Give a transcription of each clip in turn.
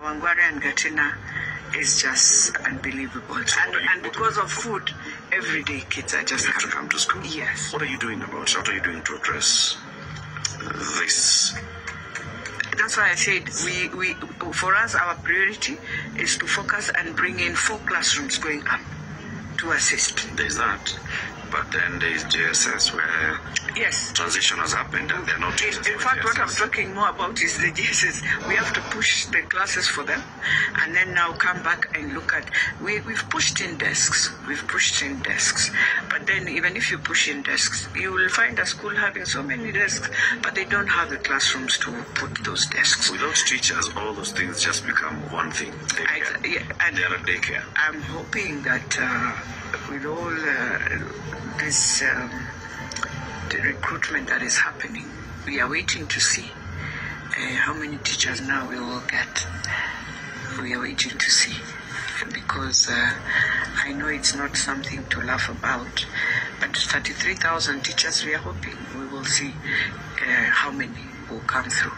Wangware and Gatina is just unbelievable. And because of food, every day kids are just have to come to school. Yes. What are you doing about it? What are you doing to address this? That's why I said for us, our priority is to focus and bring in 4 classrooms going up to assist. There's that. But then there's JSS where transition has happened and they're not JSS. In fact, what I'm talking more about is the JSS. We have to push the classes for them and then now come back and look at, we've pushed in desks. But then even if you push in desks, you will find a school having so many desks, but they don't have the classrooms to put those desks. Without teachers, all those things just become one thing. And they're a daycare. I'm hoping that with all this the recruitment that is happening, we are waiting to see how many teachers now we will get. We are waiting to see, because I know it's not something to laugh about, but 33,000 teachers, we are hoping we will see how many will come through.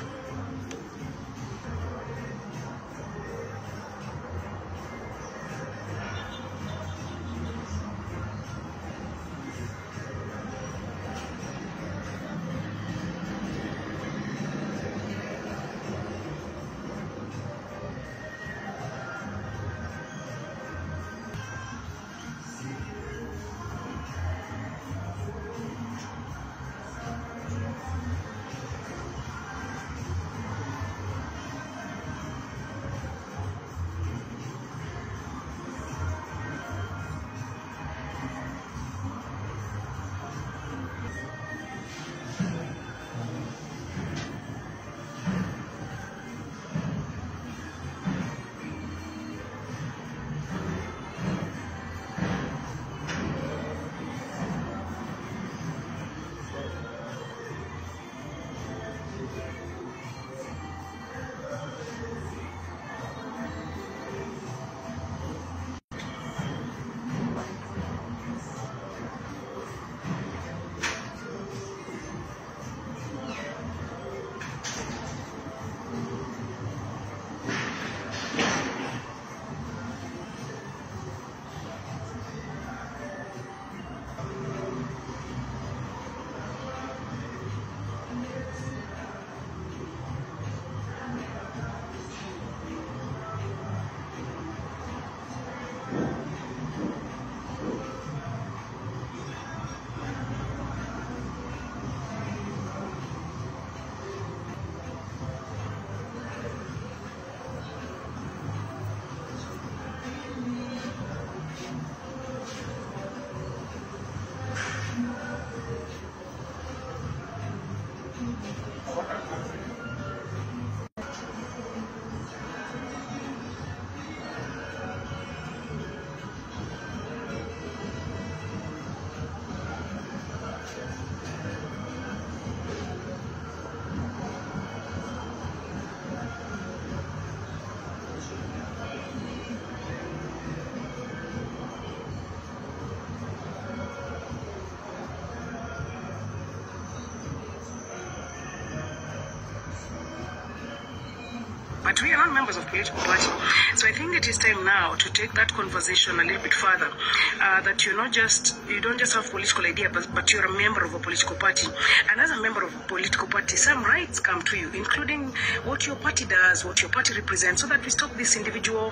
But we are not members of political party. So I think it is time now to take that conversation a little bit further. That you don't just have political idea, but you're a member of a political party. And as a member of a political party, some rights come to you, including what your party does, what your party represents, so that we stop this individual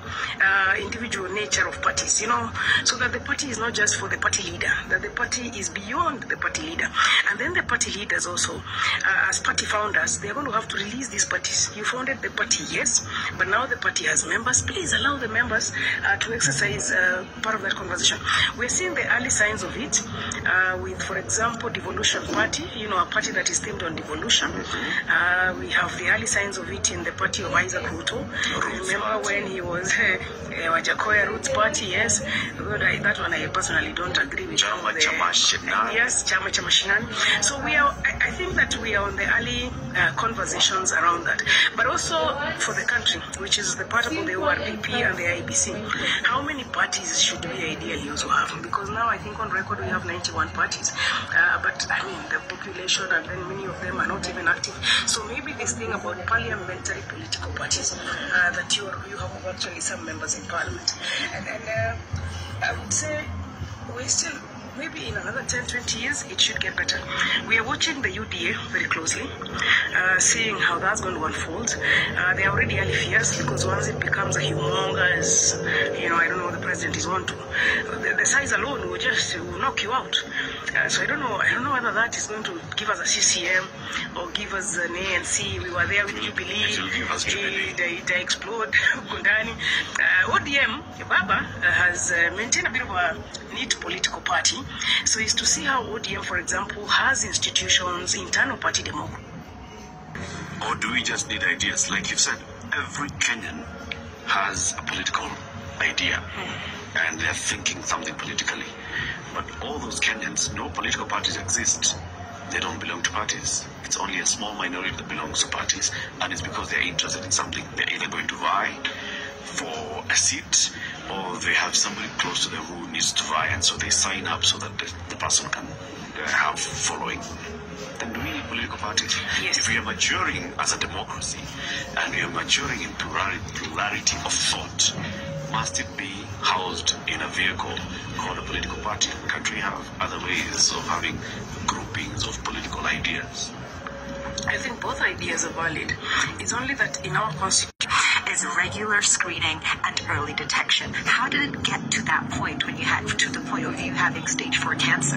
nature of parties, so that the party is not just for the party leader, that the party is beyond the party leader. And then the party leaders also, as party founders, they're going to have to release these parties. You founded the party, yes, but now the party has members. Please allow the members to exercise part of that conversation. We're seeing the early signs of it with, for example, Devolution Party, a party that is themed on devolution. We have the early signs of it in the party of Isaac Ruto. Remember when he was Wajakoya Roots Party, yes. That one I personally don't agree with. Yes, Chama cha Mashinani. So I think that we are on the early conversations around that. But also for the country democracy, which is the part of the ORPP and the IEBC, how many parties should we ideally also have? Because now I think on record we have 91 parties, but I mean the population, and then many of them are not even active. So maybe this thing about parliamentary political parties, that you have actually some members in parliament, and then I would say we still. Maybe in another 10, 20 years, it should get better. We are watching the UDA very closely, seeing how that's going to unfold. They are already early fears, because once it becomes a humongous, I don't know what the president is on to, the size alone will knock you out. So I don't know whether that is going to give us a CCM or give us an ANC. We were there with Jubilee. They explode. Gundani. ODM, Baba, has maintained a bit of a neat political party. So it's to see how ODM, for example, has institutions, internal party democracy. Or do we just need ideas? Like you said, every Kenyan has a political idea, and they're thinking something politically. But all those Kenyans, no political parties exist. They don't belong to parties. It's only a small minority that belongs to parties, and it's because they're interested in something. They're either going to vie for a seat, or they have somebody close to them who needs to vie, and so they sign up so that the person can have following. Then do we need political parties? Yes. If we are maturing as a democracy, and we are maturing in plurality of thought, must it be housed in a vehicle called a political party? Can't we have other ways of having groupings of political ideas? I think both ideas are valid. It's only that in our constitution is regular screening and early detection. How did it get to that point when you had to the point of you having stage 4 cancer?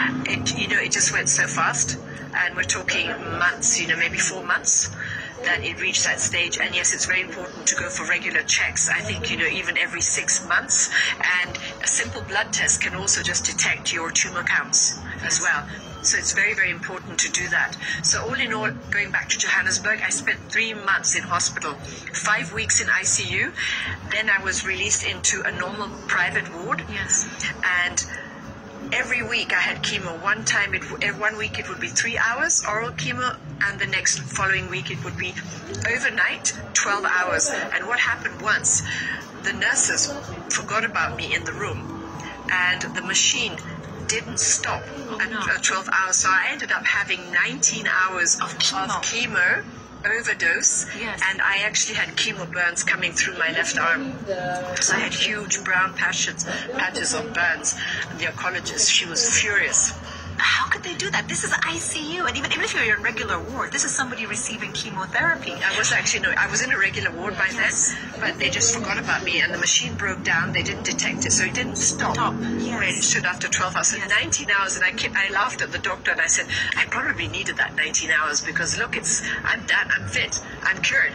It just went so fast, and we're talking months, maybe 4 months, that it reached that stage. And yes, it's very important to go for regular checks. I think, even every 6 months, and a simple blood test can also just detect your tumor counts as well. So it's very, very important to do that. So all in all, going back to Johannesburg, I spent 3 months in hospital, 5 weeks in ICU. Then I was released into a normal private ward. Yes. And every week I had chemo. One week it would be 3 hours oral chemo, and the next following week it would be overnight, 12 hours. And what happened once, the nurses forgot about me in the room, and the machine didn't stop at 12 hours. So I ended up having 19 hours of chemo overdose. Yes. And I actually had chemo burns coming through my left arm. So I had huge brown patches of burns. And the oncologist, she was furious. How could they do that? This is ICU, and even if you're in regular ward, this is somebody receiving chemotherapy. I was in a regular ward by then, but they just forgot about me, and the machine broke down. They didn't detect it, so it didn't stop. Yes. Where it should after 12 hours. So 19 hours, and I laughed at the doctor, and I said, I probably needed that 19 hours, because look, I'm done, I'm fit, I'm cured.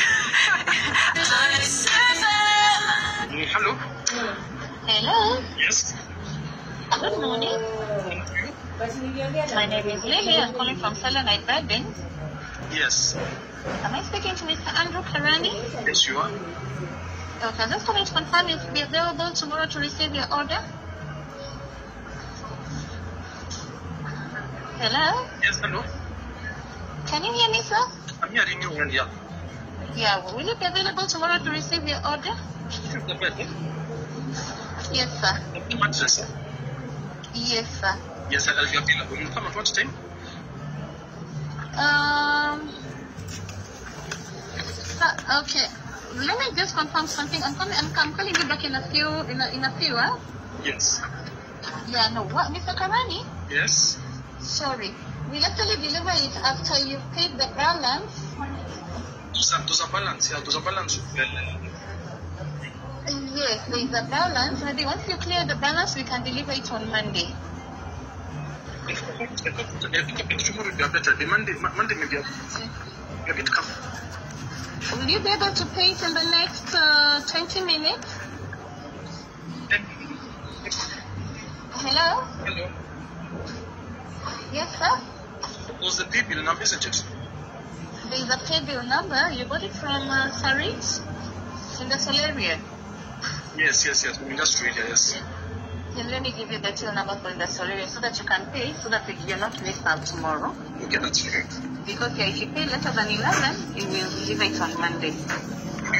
Hello? Hello. Yes? Good morning. My name is Lily. I'm calling from Selenite Bradbin. Yes. Am I speaking to Mr. Andrew Karani? Yes, you are. Okay, I'm just calling to confirm if you'll be available tomorrow to receive your order. Hello? Yes, hello? Can you hear me, sir? I'm hearing you, and yeah. Yeah, will you be available tomorrow to receive your order? The bed, eh? Yes, sir. The mattress, eh? Yes, sir. Yes, I'll be available. You'll come at what time? Okay. Let me just confirm something. I'm calling you back in a few, huh? Yes. Yeah, no. What, Mr. Karani? Yes. Sorry. We'll actually deliver it after you paid the balance. There's a balance, yeah. There's a balance. Yes, there is a balance. Maybe once you clear the balance, we can deliver it on Monday. I think tomorrow will be a better day. Monday may be a bit come. Will you be able to pay it in the next 20 minutes? Hello? Hello. Yes, sir? What's the pay bill number, isn't it? There is a pay bill number. You got it from Sarit in the Solarian. Yes. Industrial, yes. Then let me give you the till number for the Solarian so that you can pay, so that you're not missed out tomorrow. Okay, that's fine. Because if you pay later than 11, it will deliver it on Monday.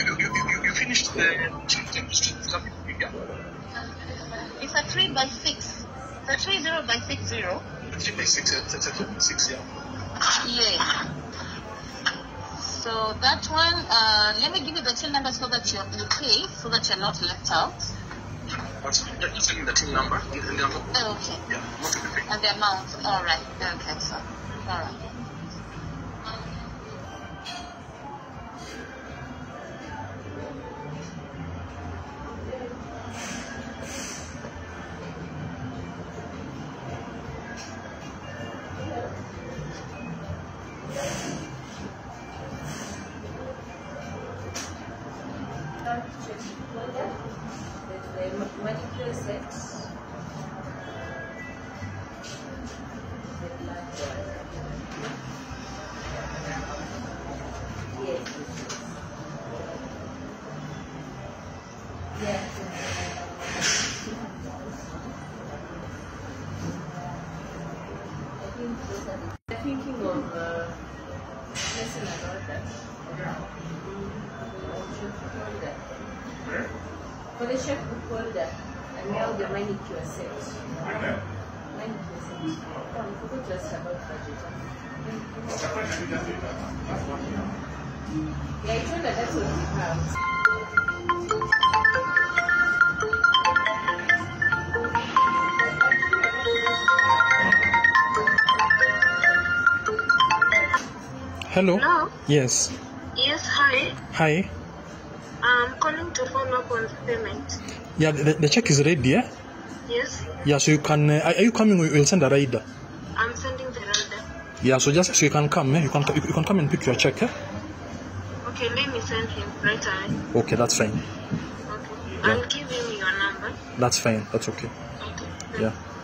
finished the yeah. It's a 3 by 6. It's a 30 by 60. 3 by 6, it's a 3 by 6, yeah. Yeah. So that one, let me give you the till number so that you pay, so that you're not left out. Just give me the till number. Okay. Yeah, not to be paid. And the amount. All right. Okay, so. All right. Manicure set. Yes. Yeah. I'm thinking of lesson about that. For the checkbook holder and now the manicure set. Manicure set. Come, we could just about budget. Yeah, I told her that's what we have. Hello? Hello? Yes. Yes, hi. Hi. I'm calling to follow up on the payment. Yeah, the check is ready, yeah? Yes, Yeah, so you can, are you coming? We'll send a rider. I'm sending the rider. Yeah, so just, so you can come, you can come and pick your check, eh? Okay, let me send him right away. Okay, that's fine. Okay. I'll give him your number. That's fine, that's okay. Okay. Yeah.